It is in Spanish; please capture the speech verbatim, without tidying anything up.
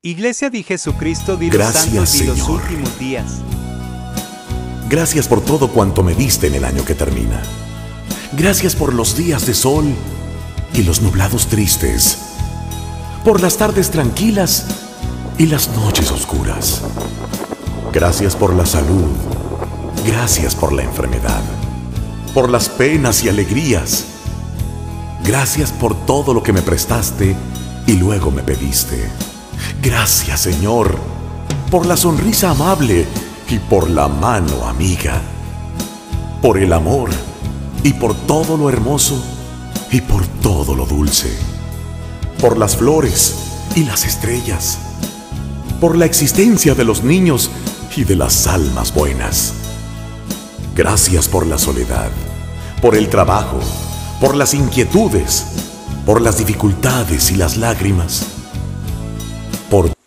Iglesia de Jesucristo de los Gracias, Santos de los Señor. últimos días. Gracias por todo cuanto me diste en el año que termina. Gracias por los días de sol y los nublados tristes, por las tardes tranquilas y las noches oscuras. Gracias por la salud, gracias por la enfermedad, por las penas y alegrías. Gracias por todo lo que me prestaste y luego me pediste. Gracias, Señor, por la sonrisa amable y por la mano amiga, por el amor y por todo lo hermoso y por todo lo dulce, por las flores y las estrellas, por la existencia de los niños y de las almas buenas. Gracias por la soledad, por el trabajo, por las inquietudes, por las dificultades y las lágrimas, por